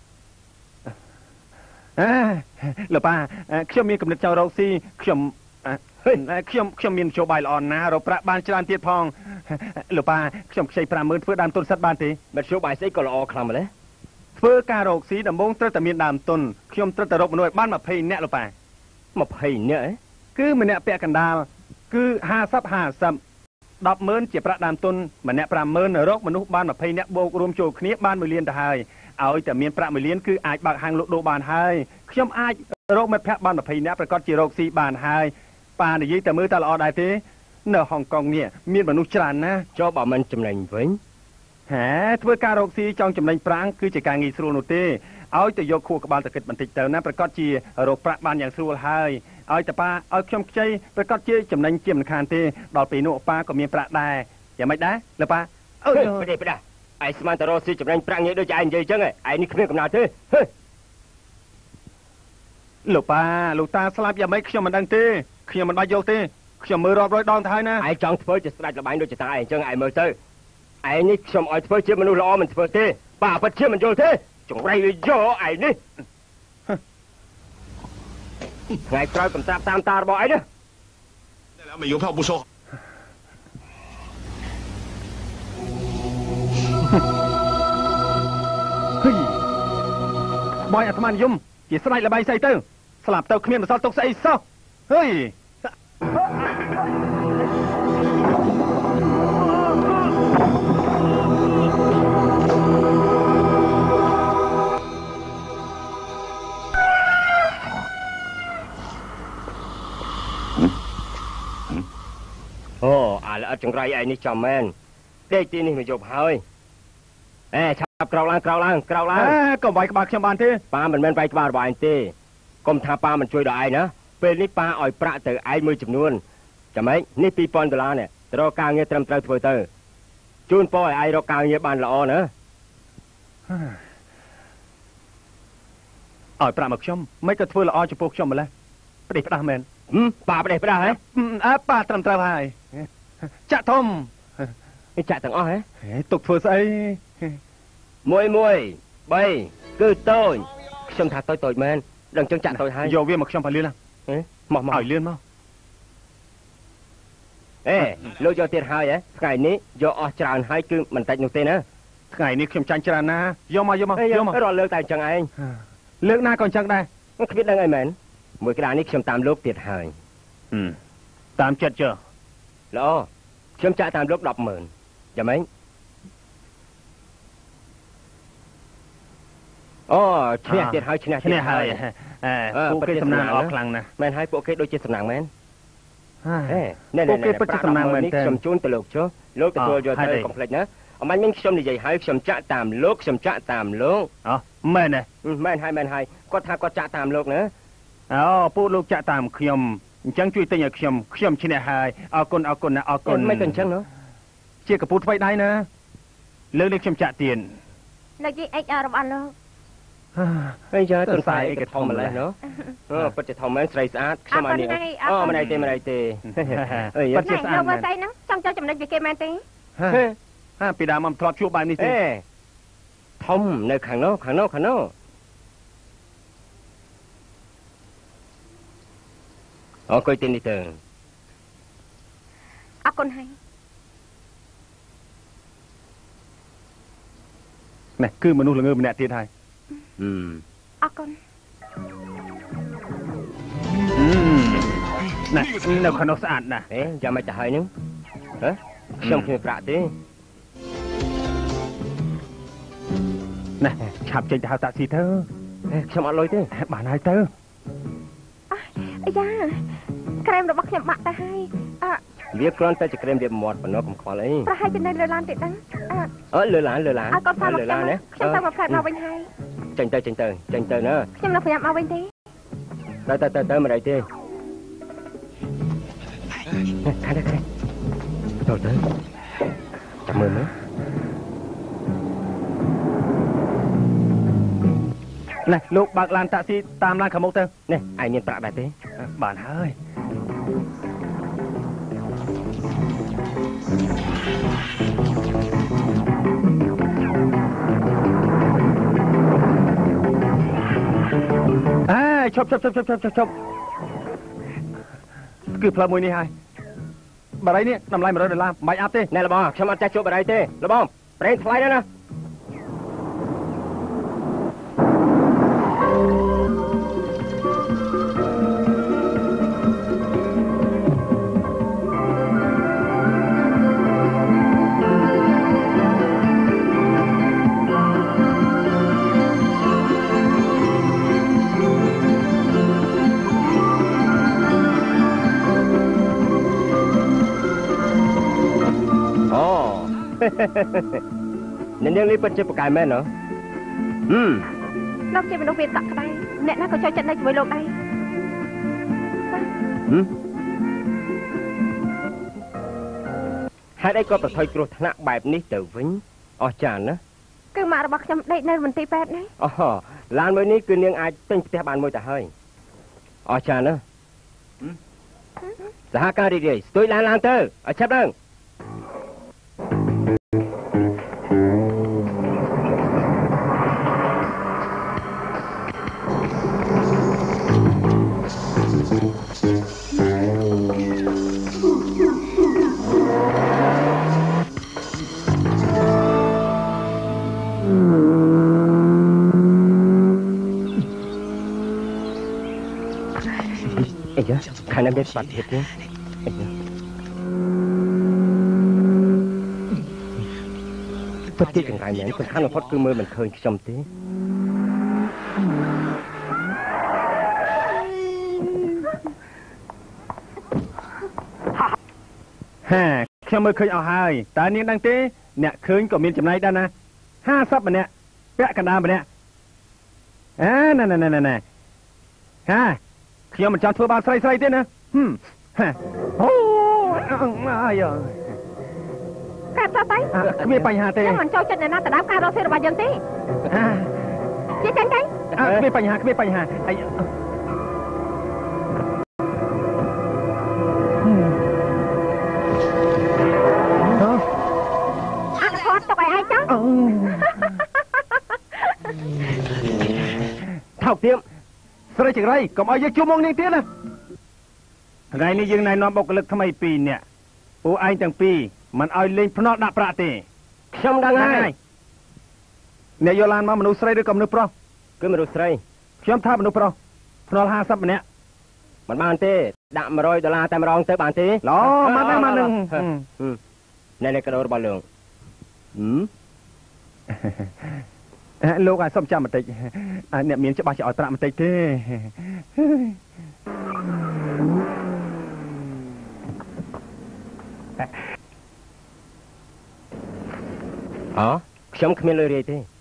អើលោកប៉ាខ្ញុំមានគំនិតចង់រកស៊ីខ្ញុំខ្ញុំខ្ញុំមាននយោបាយល្អណាស់រកប្រាក់បានច្រើនទៀតផងលោកប៉ាខ្ញុំខ្ចី ប្រាំម៉ឺន ធ្វើដើមទុនសិតបានទេមធ្យោបាយស្អីក៏ល្អខ្លាំងម្ល៉េះធ្វើការរកស៊ីដំបូងត្រូវតែមានដើមទុនខ្ញុំត្រូវតែរកមនុស្សឲ្យបានยี่สิบនាក់លោកប៉ាยี่สิบនាក់គឺម្នាក់ពាក់កណ្ដាលគឺห้าสิบ ห้าสิบ ដប់ម៉ឺនជាប្រាក់ដើមទុនម្នាក់ ប្រាំម៉ឺន រកមនុស្សបានยี่สิบនាក់បូករួមចូលគ្នាបានមួយលានទៅហើយឲ្យតែមានប្រាក់មួយលានគឺអាចបើកហាងលក់ដូរបានហើយខ្ញុំអាចរកមិត្តភក្តិបានยี่สิบនាក់ប្រកាសជារកស៊ីបានហើយប៉ានិយាយតែមើលតែល្អដែរទេនៅហុងកុងនេះមានមនុស្សច្រើនណាស់ចុះបើមិនចំណេញវិញហេធ្វើការរកស៊ីចង់ចំណេញប្រាក់គឺជាការងាយស្រួលនោះទេឲ្យតែយកខួរក្បាលទៅគិតបន្តិចទៅណាប្រកាសជារកប្រាក់បានយ៉ាងស្រួលហើយឲ្យតែប៉ាឲ្យខ្ញុំខ្ចីប្រកាសជាចំណេញជាមិនខានទេដល់ពេលនោះប៉ាក៏មានប្រាក់ដែរយ៉ាងម៉េចដែរលោកប៉ាអើយប្រទេសប្រដាឯងស្មានតែរកស៊ីចំណេញប្រាក់ងាយដូចឯងនិយាយអញ្ចឹងឯងនេះគ្មានកំណត់ទេហេលោកប៉ាលោកតាស្លាប់យ៉ាងម៉េចខ្ញុំមិនដឹងទេខ្ញុំមិនបាច់យកទេខ្ញុំមើលរាប់រយដងទៅហើយណាឯងចង់ធ្វើជាស្ដេចល្បែងដូចជាតាឯងអញ្ចឹងឯងមើលទៅឯងនេះខ្ញុំឲ្យធ្វើជាមនុស្សល្អមិនធ្វើទេប៉ាពិតជាមិនយល់ទេចង្រៃយកឯងនេះថ្ងៃក្រោយកំសាប់តាមតារបស់ឯងណា那两枚邮票不收ហីបាយអាត្មានិយមជាស្ដេចល្បែងស្អីទៅស្លាប់ទៅគ្មានបន្សល់ទុកស្អីសោះហេអូអាល្អិតចង្រៃឯងនេះចំមែនទេទីនេះមកយប់ហើយអេឆាប់ក្រោកឡើងក្រោកឡើងក្រោកឡើងអេកុំវាយក្បាលខ្ញុំបានទេប៉ាមិនមែនវាយក្បាលរបស់ឯងទេកុំថាប៉ាមិនជួយដល់ឯងណាពេលនេះប៉ាឲ្យប្រាក់ទៅឯងមួយចំនួនចាំម៉េចនេះពីរពាន់ដុល្លារនេះទៅរកការងារត្រឹមត្រូវធ្វើទៅជូនពរឲ្យឯងរកការងារបានល្អណាឲ្យប្រាក់មកខ្ញុំមិនក៏ធ្វើល្អចំពោះខ្ញុំម្ល៉េះផ្ដេសផ្ដាស់មែនប៉ាផ្ដេសផ្ដាស់ហ៎អើប៉ាត្រឹមត្រូវហើយចាក់ធំចាក់ទាំងអស់ហ៎ទុកធ្វើស្អីមួយមួយបីគឺតូចខ្ញុំថាតូចតូចមែនដឹងចឹងចាក់តូចហើយយកវាមកខ្ញុំឲ្យលឿនណាមកមកឲ្យលឿនមកអេលោកយកទៀតហើយហ៎ថ្ងៃនេះយកអស់ច្រើនហើយគឺមិនតិចនោះទេណាថ្ងៃនេះខ្ញុំចាញ់ច្រើនណាយកមកយកមកយកមករាល់លើកតែអញ្ចឹងឯងលើកណាក៏អញ្ចឹងដែរគ្មានដឹងអីមែនមួយក្តារនេះខ្ញុំតាមលោកទៀតហើយតាមចិត្តចុះល្អខ្ញុំចាក់តាមលោកដប់ម៉ឺនយ៉ាងម៉េចអូឈ្នះទៀតហើយឈ្នះទៀតហើយពួកគេសំណាងអស់ខ្លាំងណាស់មែនហើយពួកគេដូចជាសំណាងមែនហេពួកគេពិតជាសំណាងមែនទេខ្ញុំជូនទៅលោកចុះលោកទទួលយកទៅកុំភ្លេចណាអមាញ់មិញខ្ញុំនិយាយហើយខ្ញុំចាក់តាមលោកខ្ញុំចាក់តាមលោកអូមែនទេមែនហើយមែនហើយគាត់ថាគាត់ចាក់តាមលោកណាអូពួកលោកចាក់តាមខ្ញុំអញ្ចឹងជួយទិញឲ្យខ្ញុំខ្ញុំឈ្នះហើយអរគុណអរគុណណាអរគុណមិនទៅអញ្ចឹងណាជាកពូថ្មីដៃណាលើកនេះខ្ញុំចាក់ទៀននៅនិយាយអិចរបស់លោកអីយ៉ាទុនខ្សែអីក៏ធំម្ល៉េះណាអឺពិតជាធំមែនស្រីស្អាតខ្ញុំអានេះអូមិនអីទេមិនអីទេអីពិតជាស្អាតណាស់ស្អីហ្នឹងចង់ចូលចំណិចពីគេមែនទេហាពីដើមមកធ្លាប់ជួបបែបនេះទេធំនៅខាងនោះខាងនោះខាងនោះអូកុយទីនេះទៅអរគុណហើយណែគឺមនុស្សល្ងើម្នាក់ទៀតហើយអរគុណណែនៅខាងនោះស្អាតណាស់អេយ៉ាងម៉េចទៅហើយហ្នឹងហ៎ខ្ញុំគ្មានប្រាក់ទេណែឆាប់ចេញទៅហៅតាក់ស៊ីទៅខ្ញុំអត់លុយទេបានហើយទៅអាយ៉ាក្រែមរបស់ខ្ញុំបាក់ទៅហើយវាគ្រាន់តែជាក្រែមរៀបមាត់ប៉ុណ្ណោះកុំខ្វល់អីប្រហែលចំណេញលើឡានតិចហ្នឹងអើលើឡានលើឡានអើគាត់ថាលើឡានណាខ្ញុំទៅមកផ្លែមកវិញហើយចេញទៅចេញទៅចេញទៅណាខ្ញុំនៅប្រញាប់មកវិញទេទៅទៅទៅទៅមិនអីទេខាងនេះខាងនេះទៅទៅចាំមើលមើល này lúc bạc lan taxi tam lan khả mốc tơ nè ai miền bạc đại thế bạn ơi à chop chop chop chop chop chop chop cứ phơi mùi này hai bà đấy nè nằm lại mà rồi để làm mày áp thế nè là bom xem ăn cha chỗ bà đấy thế là bom bren thay đó nè nên những lý bất chấp cái mẹ nữa ừ nó chỉ mình đâu việc tặng cái đây nè nó có cho chân đây với lột đây ừ hai đây có phải thôi kêu thằng bài ní từ vĩnh ở tràn nữa cứ mà bác chăm đây nên mình tì pet đấy ờ lan mới ní cứ niềng ai tên theo bàn môi ta hơi ở tràn nữa giá cao đi đi tôi lan lan tư ở chấp đơn Ê chứ, khả năng biết bật thiệt nhé. Ê chứ. Bất tiết càng ngại nhãn, con khá là phát cứ mơ mình khơi trong tí. ha khi mới khơi ao hai ta niên đăng tế nè khơi của miền chấm này đan nè ha sắp mà nè vẽ cả đam mà nè à nè nè nè nè nè ha khi mình chọn thua ba say say thế nè hm ha ô ai giờ cả sao tay biết bài hà tê mình cho chân này na ta đáp ca đâu thế là bài dân tí à chết tránh cái à biết bài hà biết bài hà ai thảo tiệm sao đây chừng đây còn ai chung mong niên tiết nè ngày nay dương này nó bộc lực tham ai pi nè ô anh chẳng pi mình ai lên phật đạp bạ tê xong đang ngay nè vô lan mà mình nuôi sấy được cầm nước pro cứ mình nuôi sấy chấm tháp mình nuôi pro phật hai sắp nè mình bàn tê đạm rồi đô la tam rong tới bàn tê đó mà đây mà đừng này là cái đồ bao lượng ừ lúc ai xong chạm một tịch nè miếng cho ba chị ở trạm một tịch thế ờ sống không lời gì thế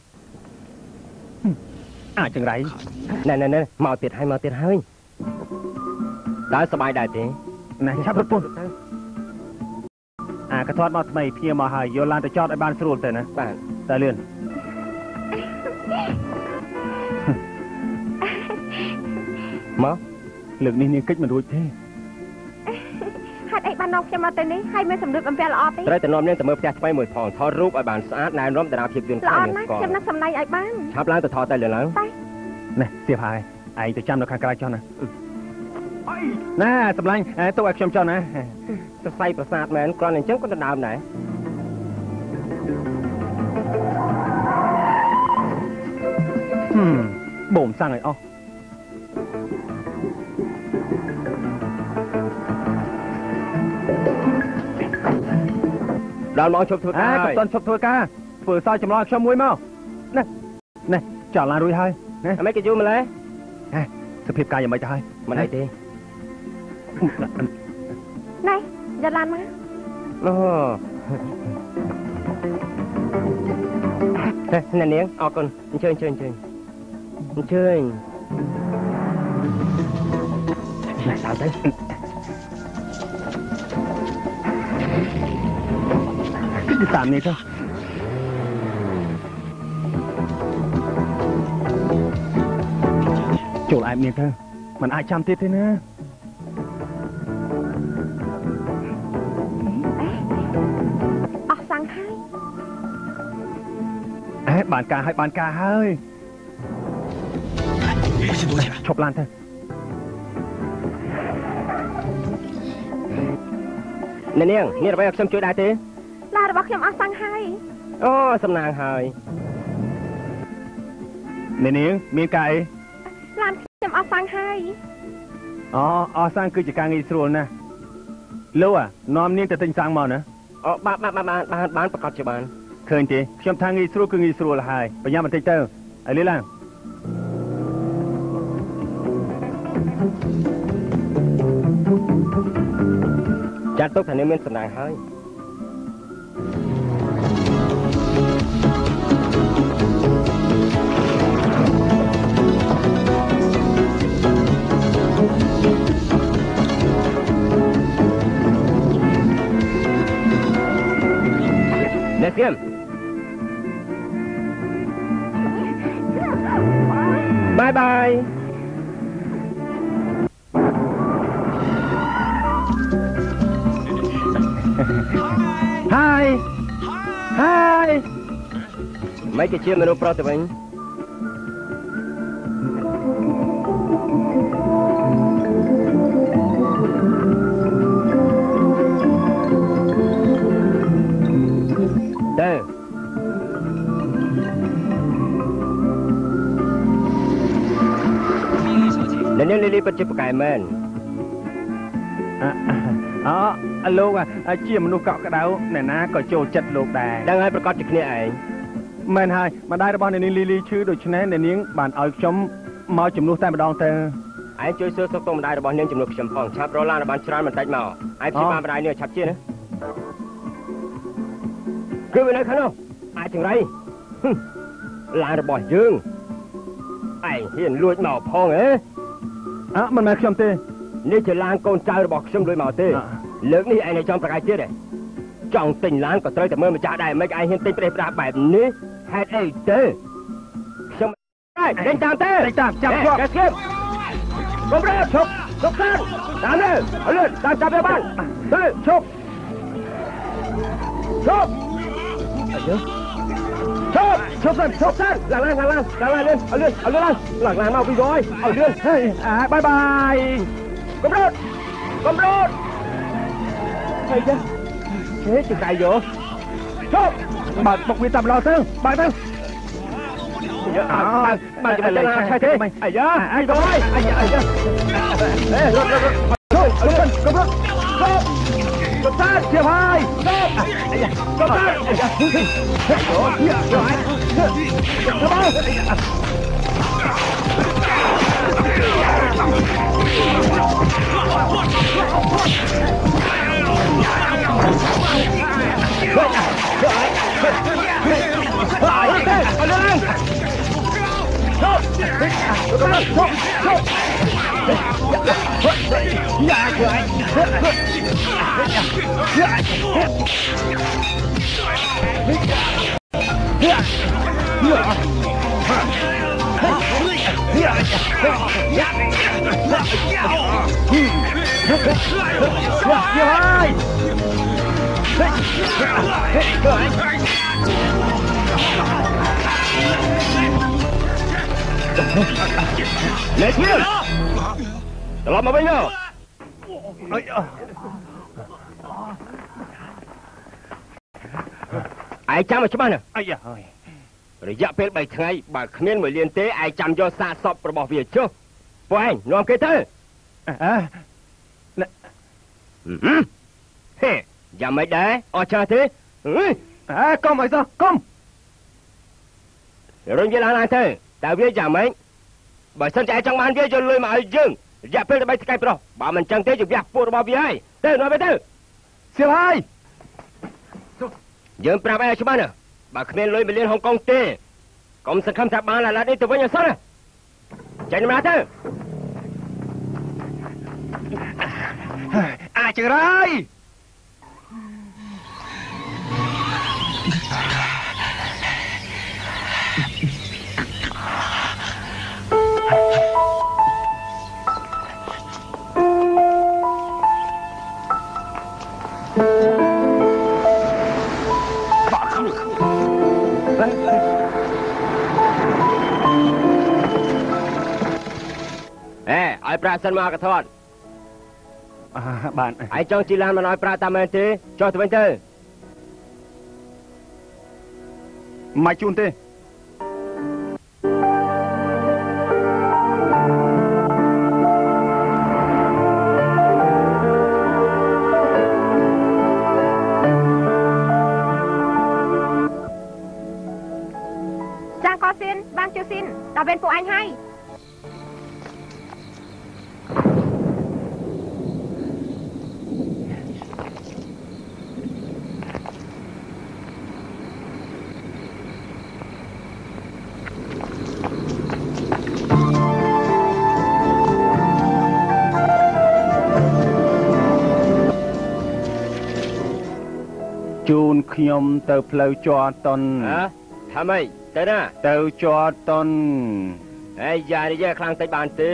à chừng đấy nè nè nè màu tiệt hay màu tiệt hơi đãสบายได้thế này sắp rút buồn à cái thoát mà mày phía mà hay vô lan để cho đại ban sưu thế nè bạn ta liền má lượng này niên kích mà đuổi thế hai ai ban nóc cho mà tênนี้ให้ไม่สำนึกมันเป็นละออดนี่แต่แต่นอมเนี่ยแต่เมื่อแจ้งไปหมดผ่องทอดรูปไอ้บานสะอาดนายร้อมแต่ดาวเพียบยืนละออดนะจำนักสำนักไอ้บ้านชับล้างแต่ทอได้เลยแล้ว nè tiếp hai ai tôi chăm nó khang cái cho nè nè sầm lanh tôi ai chăm cho nè จะใส่ประสาทแมนกรอนอย่างเช่นก็จะดาวไหน hmm bổn sang này ô đòn mong chụp thôi à tập tuần chụp thôi ca vừa sao chấm lo cho muối mau nè nè chọn là đuôi hai nè mấy cái chú mà lấy à sự phiền ca giờ mấy hai mà đây đi này giờ làm mà ồ nè nè ờ con chơi chơi chơi chơi này sao thế cái gì tạm này thôi ចូលឯមនាងទៅមិនអាចចាំទៀតទេណាអស់សាំងហើយអេបានការហើយបានការហើយឈប់ឡានទៅនាងនាងនេះអ្វីឲ្យខ្ញុំជួយដែរទេឡានរបស់ខ្ញុំអស់សាំងហើយអូសំណាងហើយនាងមានការអីឡានខ្ញុំអស់សាំងហើយអូអស់សាំងគឺជាការងាយស្រួលណាស់លោកអានាំនាងទៅទិញសាំងមកណាអូបានបានបានបានបានប្រកាសជាបានឃើញទេខ្ញុំថាងាយស្រួលគឺងាយស្រួលហើយបញ្ញាបន្តិចទៅឲ្យលីឡើងចាត់ទុកថានាងមានសំណាងហើយអ្នកគៀមបាយបាយហើយហើយមិនគេជាមនុស្សប្រុសទៅវិញទៅនាងលីលីពិតជាប្រកែមែនអូអលោកជាមនុស្សកក់ក្ដៅអ្នកណាក៏ចូលចិត្តលោកដែរដឹងហើយប្រកាសជាគ្នាឯងមែនហើយម្ដាយរបស់នាងលីលីឈឺដូច្នេះនាងបានឲ្យខ្ញុំមកជំនួសតែម្ដងទៅឯងជួយសួរសុខទុក្ខម្ដាយរបស់នាងជំនួសខ្ញុំផងឆាប់រឡានបានច្រើនបន្តិចមកឯងព្យាបាលម្ដាយនាងឆាប់ជាណាគឺវានៅខាងនោះអាចចង្រៃឡានរបស់យើងឯងហ៊ានលួចមកផងហ៎អើមិនមែនខ្ញុំទេនេះជាឡានកូនចៅរបស់ខ្ញុំលួចមកទេលើកនេះឯងនៅចំប្រកាយទៀតទេចង់ទិញឡានក៏ត្រូវតែមើលម្ចាស់ដែរមិនឯងហ៊ានទិញប្រេះប្រាបែបនេះហេតុអីទៅខ្ញុំឯងដេញតាមទេដេញតាមចាប់ជាប់កែស្គៀបកុំរត់ឈប់ឈប់តាមតាមលើអលឿនតាមចាប់វាបានទៅឈប់ឈប់អីយើឈប់ឈប់សិនឈប់សិនឡើងឡើងឡើងឡើងឡើងលឿនអលឿនអលឿនឡើងឡើងមកពីរយអលឿនហេអាបាយបាយកុំរត់កុំរត់ហេចាហេចង្កៃយកឈប់បើកបុកវាតាមឡោទៅបើកទៅយ៉ាអើបើកទៅឆៃទេអាយ៉ាអាយទៅអាយ៉ាអាយ៉ាហេរត់រត់ឈប់លឿនកុំរត់ឈប់កុំតាជាហើយឈប់អាយ៉ាកុំតាអាយ៉ាហេអូយ៉ាហើយទៅLet's go. Terlalu banyak. Ai chăm macam mana? Ayah, oi. រយៈពេលបីថ្ងៃបើគ្មានមួយលានទេឯងចាំយកសាកសពរបស់វាចុះពួកឯងនាំគេទៅអើហេយ៉ាងម៉េចដែរអស់ចាស់ទេអើកុំអីសោះកុំរុញវាឡើងឡើងទៅតើវាយ៉ាងម៉េចបើសិនតែឯងចង់បានវាយកលុយមកឲ្យយើងរយៈពេលបីថ្ងៃប្រុសបើមិនចឹងទេជម្រះពួករបស់វាហើយទៅនាំវាទៅសៀវហើយយើងប្រាប់ឯងច្បាស់ណាបើគ្មានលុយមួយលានហុងកុងទេកុំសង្ឃឹមថាបានឡាឡានេះទៅវិញអត់សោះណាចេញមកទៅអាចរ៉ៃឲ្យប្រាក់សិនមកកធាត់បានឯងចង់ជីឡានមិនឲ្យប្រាក់តាមមែនទេចុះទៅវិញទៅមកជូនទេចាកោស៊ីនបានជូស៊ីនដល់វិញពួកអញហើយជូនខ្ញុំទៅផ្លូវជាប់តន់ហ៎ថាម៉េចទៅណាទៅជាប់តន់ហេយ៉ានិយាយខ្លាំងតិចបានទេ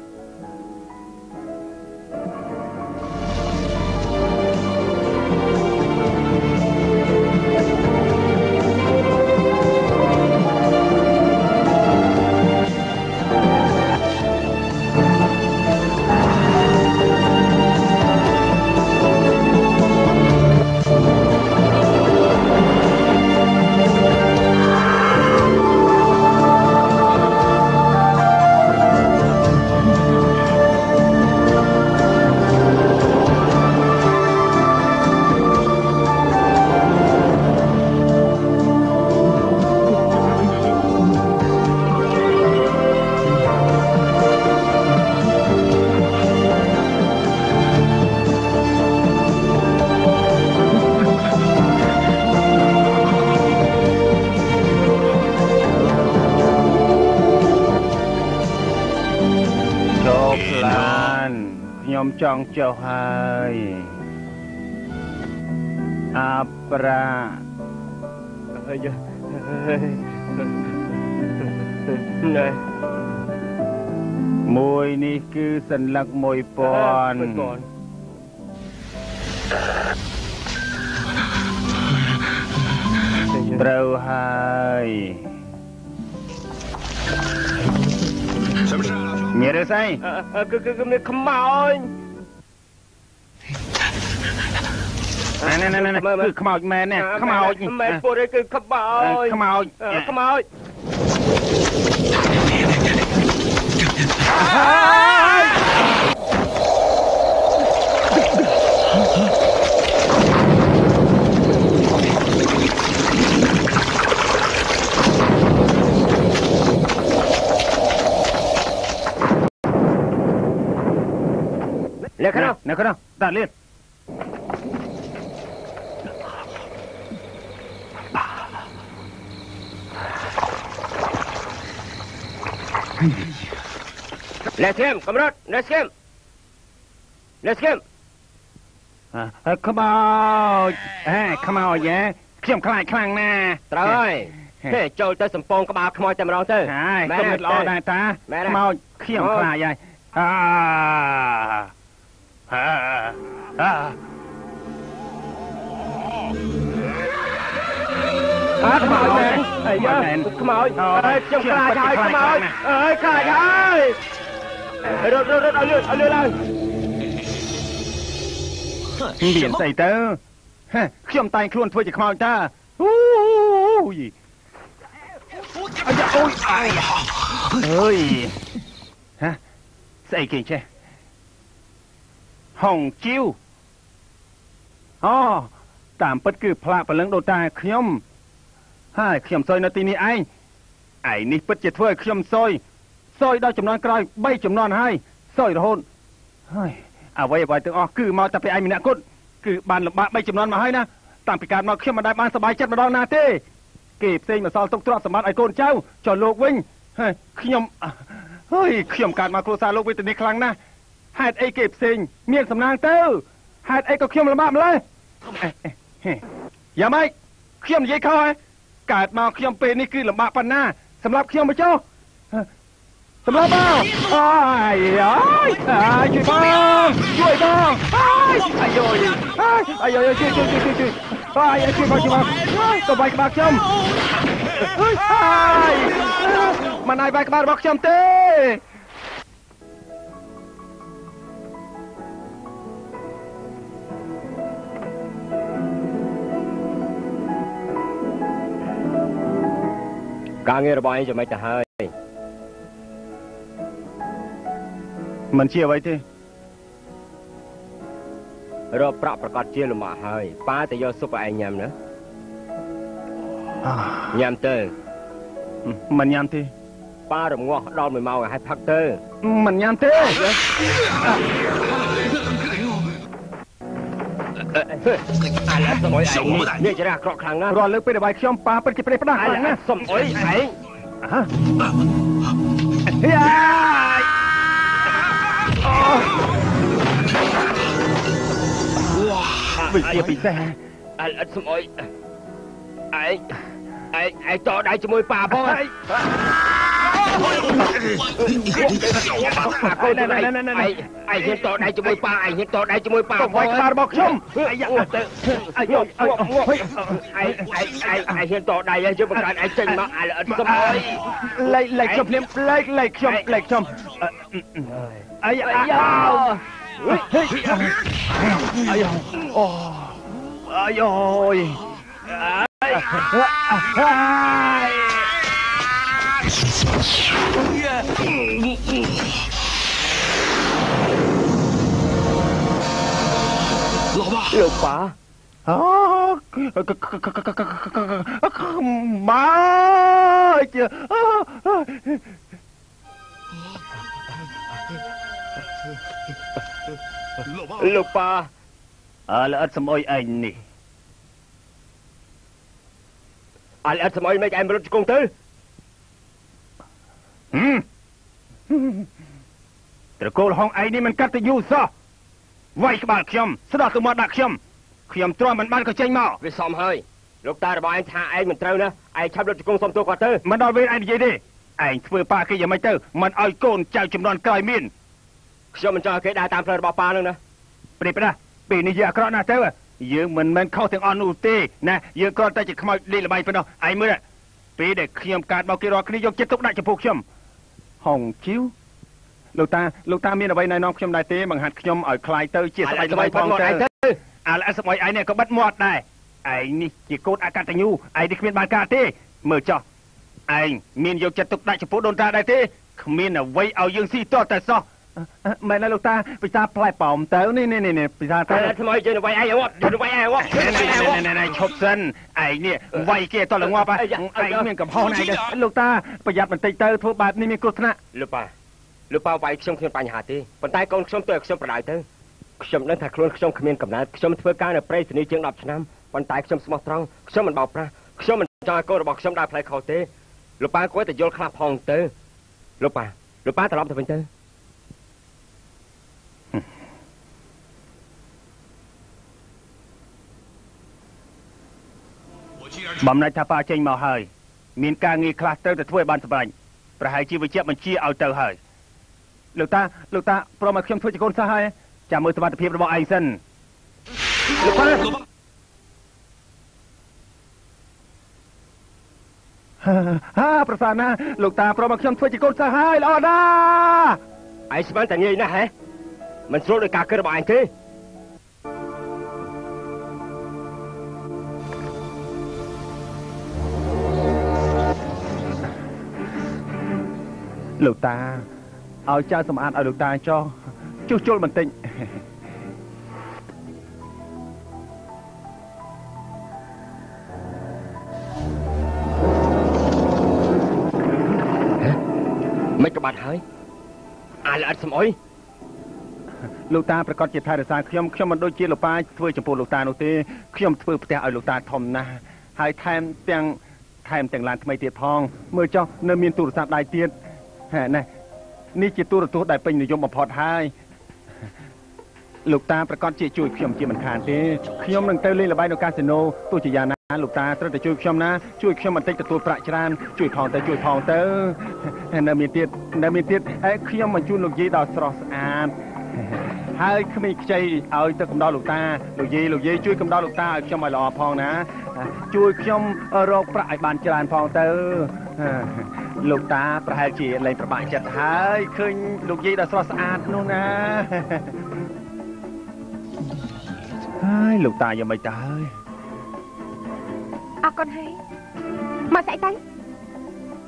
ខ្ញុំចង់ចុះហើយអាប្រាហើយណែមួយនេះគឺសន្លឹកមួយពាន់ត្រូវហើយមានឬស្អីគឺគឺមានខ្មោចណែណែណែគឺខ្មោចមែនណាខ្មោចមែនពុតឯគឺខ្មោចខ្មោចខ្មោចនៅក្នុងនៅក្នុងតាលៀនលេស្គមកំរត់លេស្គមលេស្គមអើខ្មោចហេខ្មោចហ៎ខ្ញុំខ្លាចខ្លាំងណាស់ត្រូវហើយហេចូលទៅសំពងក្បាលខ្មោចតែម្ដងទៅហើយគំនិតល្អដែរតាខ្មោចខ្ញុំខ្លាចហើយអាអាអាអើខ្មោចមែនអីយ៉ាខ្មោចអើខ្ញុំខ្លាចហើយខ្មោចអើយខ្លាចហើយរត់រត់រត់ឲ្យលឿនឲ្យលឿនឡើងមានស្អីទៅខ្ញុំតែងខ្លួនធ្វើជាខ្មោចតាអូយអាយ៉ាអូយអាយអើយហ៎ស្អីគេចេះហុងជីវអូតាមពិតគឺផ្លាកព្រលឹងដូនតាខ្ញុំហើយខ្ញុំសយនៅទីនេះឯងឯងនេះពិតជាធ្វើឲ្យខ្ញុំសយសយដល់ចំនួនក្រោយបីចំនួនហើយសយរហូតហើយអ្វីអ្វីទាំងអស់គឺមកតែពីឯងម្នាក់គត់គឺបានលំបាកបីចំនួនមកហើយណាតាំងពីកើតមកខ្ញុំមិនដែលបានសប្បាយចិត្តម្ដងណាទេគេផ្សេងមកសល់ទុកទ្រព្យសម្បត្តិឲ្យកូនចៅចុះលោកវិញហើយខ្ញុំហើយខ្ញុំកើតមកគ្រួសារលោកវេទនាខ្លាំងណាស់ហេតុអីគេផ្សេងមានសំណាងទៅហេតុអីក៏ខ្ញុំលំបាកម្ល៉េះយ៉ាងម៉េចខ្ញុំនិយាយខុសហ៎កើតមកខ្ញុំពេលនេះគឺលំបាកប៉ុណ្ណាសម្រាប់ខ្ញុំមកចុះសម្រាប់បងអាយអាយជួយបងជួយបងអាយអាយអាយជួយជួយជួយជួយអាយជួយបងជួយបងទៅបាយក្បាលខ្ញុំអាយមិនអាយបាយក្បាលរបស់ខ្ញុំទេការងាររបស់ឯងចាំមិនទៅហើយមិនជាអ្វីទេរកប្រាក់ប្រកាសជាលំបាកហើយប៉ាទៅយកស៊ុបឲ្យឯងញ៉ាំណាញ៉ាំទៅមិនញ៉ាំទេប៉ារងាស់ដល់មួយម៉ោងឲ្យផឹកទៅមិនញ៉ាំទេអាឡាសុំអុយឯងនេះច្រាស់ក្រក់ខ្លាំងណាស់រាល់លើពេលដែលខ្ញុំប៉ាពិតជាប្រេះផ្ដាស់ខ្លាំងណាស់សុំអុយឯងយ៉ាវិជាពិសេសអលអត់សុំអុយឯងឯងឯងតដៃជាមួយប៉ាផងឯងកូនណែណែណែណែឯងហ៊ានតដៃជាមួយប៉ាឯងហ៊ានតដៃជាមួយប៉ាផងក្បាលរបស់ខ្ញុំអាយ៉ាទៅអាយ៉ាឯងឯងឯងហ៊ានតដៃហើយយើងបង្កើតឯងចេញមកអលអត់សុំអុយលេខលេខខ្ញុំភ្លាមលេខលេខខ្ញុំលេខខ្ញុំអាយ៉ាអាយ៉ាអាយ៉ាអូអាយ៉ាលោកប៉ាអូម៉ាចលោកប៉ាអើល្អិតសំអុយឯងនេះអើល្អិតសំអុយមិនឯងរត់ជង្គង់ទៅត្រកូលហងឯងនេះមិនកាត់ទៅយូរសោះវាយក្បាលខ្ញុំស្ដោះទៅមកដាក់ខ្ញុំខ្ញុំទ្រាំមិនបានក៏ចេញមកវាសមហើយលោកតារបស់ឯងថាឯងមិនត្រូវណាឯងឆាប់រត់ជង្គង់សុំទោសគាត់ទៅមិនដល់វេនឯងនិយាយទេឯងធ្វើប៉ាគេយ៉ាងម៉េចទៅមិនឲ្យកូនចៅចំនួនក្រោយមានខ្ញុំមិនចង់ឲ្យគេដើរតាមផ្លូវរបស់ប៉ានឹងណាព្រេផ្ដាស់ពេលនេះយើងអាក្រក់ណាស់ទៅយើងមិនមែនខុសទាំងអស់នោះទេណាយើងគ្រាន់តែជាខ្មោចលេងល្បែងប៉ុណ្ណោះឯងមើលពេលដែលខ្ញុំកាត់មកគេរាល់គ្នាយកចិត្តទុកដាក់ចំពោះខ្ញុំហងជីវលោកតាលោកតាមានអ្វីណែនាំខ្ញុំដែរទេបង្ហាត់ខ្ញុំឲ្យคลายទៅជាស្បែកល្បែងផងទៅអាឡែស្មយឯងនេះក៏បិទមាត់ដែរឯងនេះជាកូនអកតញ្ញូឯងនេះគ្មានបានការទេមើលចោះឯងមានយកចិត្តទុកដាក់ចំពោះដូនតាដែរទេគ្មានអ្វីឲ្យយើងស៊ីតតែសោះមែនទេលោកតាពិសាផ្លែប៉ោមទៅនេះនេះនេះពិសាទៅថ្មីជើងវាយឯងអត់ជើងវាយឯងអត់ណែណែឈប់សិនឯងនេះវាយគេតល្ងាប់ឯងមានកំហុសឯងលោកតាប្រយ័ត្នបន្តិចទៅធ្វើបែបនេះមានគ្រោះថ្នាក់លោកប៉ាលោកប៉ាវាយខ្ញុំគ្មានបញ្ហាទេប៉ុន្តែកូនខ្ញុំទៅឲ្យខ្ញុំប្រដៅទៅខ្ញុំដឹងថាខ្លួនខ្ញុំគ្មានកំណត់ខ្ញុំធ្វើការនៅព្រៃសនីជាងដប់ឆ្នាំប៉ុន្តែខ្ញុំស្មោះត្រង់ខ្ញុំមិនបោកប្រាស់ខ្ញុំមិនចង់ឲ្យកូនរបស់ខ្ញុំដើរផ្លូវខុសទេលោកប៉ាគួរតែយល់ខ្លះផងទៅលោកប៉ាលោកប៉ាត្រឡប់ទៅវិញទៅបំណាច់ថាប៉ាចេញមកហើយមានការងារខ្លះទៅតែធ្វើឲ្យបានសម្រេចប្រហែលជាវិជ្ជាបញ្ជាឲ្យទៅហើយលោកតាលោកតាព្រមឲ្យខ្ញុំធ្វើជាកូនសិស្សហើយចាំមើលសមត្ថភាពរបស់ឯងសិនលោកប៉ាហាប្រសាណាលោកតាព្រមឲ្យខ្ញុំធ្វើជាកូនសិស្សហើយល្អណាស់ឯងស្មានតែងាយណាស់ហ៎មិនស្រួលដោយការគិតរបស់ឯងទេលោកតាឲ្យចៅសម្អាតឲ្យលោកតាចោះជួសជុលបន្តិចមិនក្បាត់ហើយអាល្អិតសំអុយលោកតាប្រកាសជាថែរក្សាខ្ញុំខ្ញុំមិនដូចជាលោកប៉ាធ្វើចំពោះលោកតានោះទេខ្ញុំធ្វើផ្ទះឲ្យលោកតាធំណាស់ហើយថែមទាំងថែមទាំងឡានថ្មីទៀតផងមើលចោះនៅមានទូរស័ព្ទដៃទៀតហេណែនេះជាទូរទស្សន៍ដែលពេញនិយមបំផុតហើយលោកតាប្រកាសជាជួយខ្ញុំជាមិនខានទេខ្ញុំនឹងទៅលេងល្បែងនៅកាស៊ីណូទោះជាយ៉ាងណាលោកតាត្រូវតែជួយខ្ញុំណាជួយខ្ញុំបន្តិចទទួលប្រាក់ច្រើនជួយផងទៅជួយផងទៅនៅមានទៀតនៅមានទៀតហើយខ្ញុំមកជូនលោកយាយដល់ស្រស់ស្អាតហើយគ្មានខ្ចីឲ្យទៅកំដរលោកតាលោកយាយលោកយាយជួយកំដរលោកតាឲ្យខ្ញុំឲ្យល្អផងណាជួយខ្ញុំរកប្រាក់ឲ្យបានច្រើនផងទៅលោកតាប្រហែលជាលែងប្របាក់ចិត្តហើយឃើញលោកយាយដល់ស្រស់ស្អាតនោះណាហើយលោកតាយ៉ាងម៉េចទៅហើយអរគុណហើយមកស្អីទៅ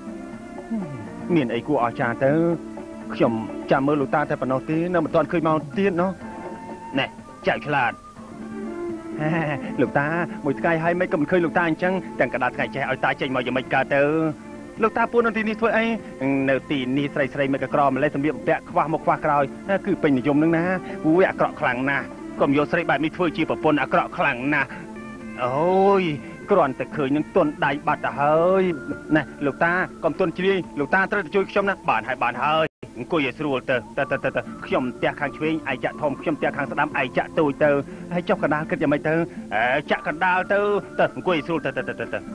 មានអីគួរអស្ចារ្យទៅខ្ញុំចាំមើលលោកតាតែប៉ុណ្ណោះទេនៅមិនទាន់ឃើញមកទៀតណោះណែចៅឆ្លាតលោកតាមួយថ្ងៃហើយមិនក៏មិនឃើញលោកតាអញ្ចឹងទាំងកដាថ្ងៃចេះឲ្យតាចេញមកយ៉ាងម៉េចកើតទៅលោកតាពួននៅទីនេះធ្វើអីនៅទីនេះស្រីស្រីមិនក៏ក្រម្លេះសម្លៀកបំពាក់ខ្វះមកខ្វះក្រោយគឺពេញនិយមនឹងណាវាអាក្រក់ខ្លាំងណាស់កុំយកស្រីបែបនេះធ្វើជាប្រពន្ធអាក្រក់ខ្លាំងណាស់អូយគ្រាន់តែឃើញនឹងទន់ដៃបាត់ទៅហើយណាលោកតាកុំទន់ជ្រាយលោកតាត្រូវទៅជួយខ្ញុំណាបានហើយបានហើយអង្គុយឲ្យស្រួលទៅទៅទៅទៅខ្ញុំផ្ទះខាងឆ្វេងឯចាក់ធំខ្ញុំផ្ទះខាងស្ដាំឯចាក់តូចទៅហើយចុះកណ្ដាលគិតយ៉ាងម៉េចទៅចាក់កណ្ដាលទៅទៅអង្គុយឲ្យស្រួលទៅទៅទៅទៅ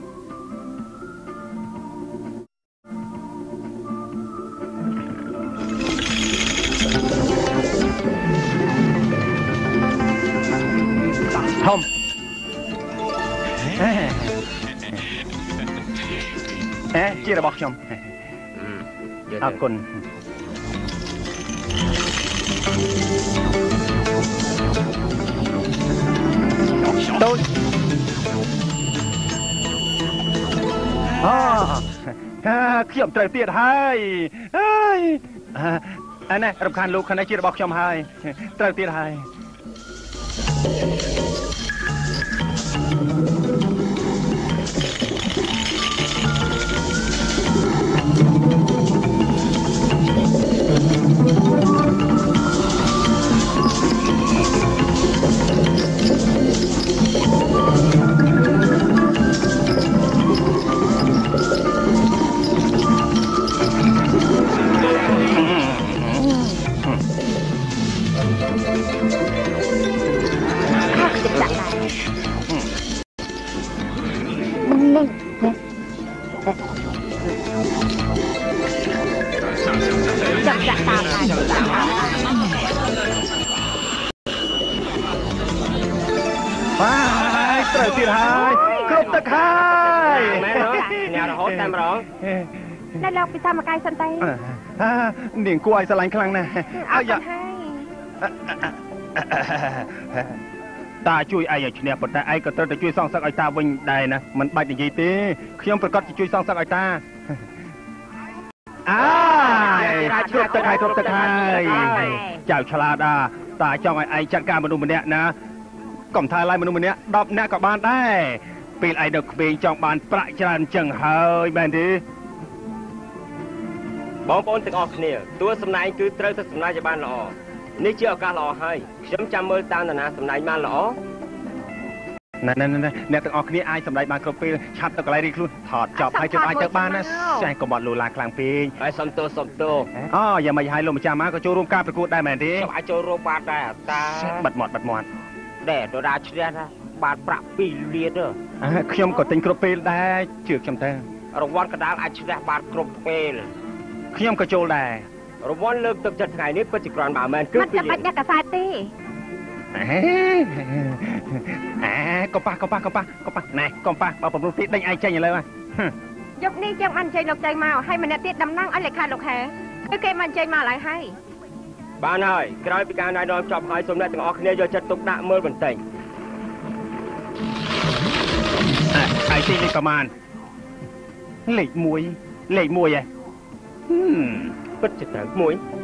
ធំអេជារបស់ខ្ញុំអរគុណតូចអូខ្ញុំត្រូវទៀតហើយហើយអានេះរំខានលោកខាងនេះជារបស់ខ្ញុំហើយត្រូវទៀតហើយត្រូវទៀតហើយគ្រប់ទឹកហើយមែនទេញ៉ាំរហូតតែម្ដងណែលោកពិសាមកកាយសិនតេនាងគួរឲ្យស្រឡាញ់ខ្លាំងណាស់អើយ៉ាតាជួយឯងឲ្យឈ្នះប៉ុន្តែឯងក៏ត្រូវតែជួយសងសឹកឲ្យតាវិញដែរណាមិនបាច់និយាយទេខ្ញុំប្រកាសជាជួយសងសឹកឲ្យតាអាយគ្រប់ទឹកហើយគ្រប់ទឹកហើយចៅឆ្លាតអាតាចង់ឲ្យឯងចាត់ការមនុស្សម្នាក់ណាកុំថាឡើយមនុស្សម្នាក់ដប់នាក់ក៏បានដែរពេលឯងនៅក្មេងចង់បានប្រាក់ច្រើនអញ្ចឹងហើយមែនទេបងប្អូនទាំងអស់គ្នាតួសម្ដែងគឺត្រូវតែសម្ដែងឲ្យបានល្អនេះជាឱកាសល្អហើយខ្ញុំចាំមើលតាមតាណាសម្ដែងបានល្អណែណែណែអ្នកទាំងអស់គ្នាអាចសម្ដែងបានគ្រប់ពេលឆាប់ទៅកន្លែងរីខ្លួនថតចប់ហើយជិះអាចទៅបានណាចាស់កុំបាត់លូឡាខ្លាំងពេកហើយសំទោសំទោអូយ៉ាងម៉េចហើយលោកម្ចាស់មកក៏ចូលរួមការប្រកួតដែរមែនទេខ្ញុំអាចចូលរួមបានដែរតាបាត់មាត់បាត់មាត់ដែរដរាឈ្នះណាបានប្រាក់ពីរលានទេខ្ញុំក៏ទិញគ្រប់ពេលដែរជឿខ្ញុំទៅរង្វាន់កណ្ដាលអាចឈ្នះបានគ្រប់ពេលខ្ញុំក៏ចូលដែររង្វាន់លើកទឹកចិត្តថ្ងៃនេះពិតជាគ្រាន់បើមែនគឺពីមិនចាំបាច់អ្នកកសែតទេអេកុំប៉ះកុំប៉ះកុំប៉ះកុំប៉ះណែកុំប៉ះបើប្រពន្ធទីដេញឯងចេញឥឡូវយប់នេះចឹងបានចេញលោកចៃមកហើយម្នាក់ទៀតតំណែងឲ្យលេខាលោកហែគឺគេមិនចេញមកឡើយហើយបានហើយក្រោយពីការណែនាំចប់ហើយសូមអ្នកទាំងអស់គ្នាយកចិត្តទុកដាក់មើលបន្តិចហើយទីលេខប្រមាណលេខមួយលេខមួយហ៎ពិតជាត្រូវមួយ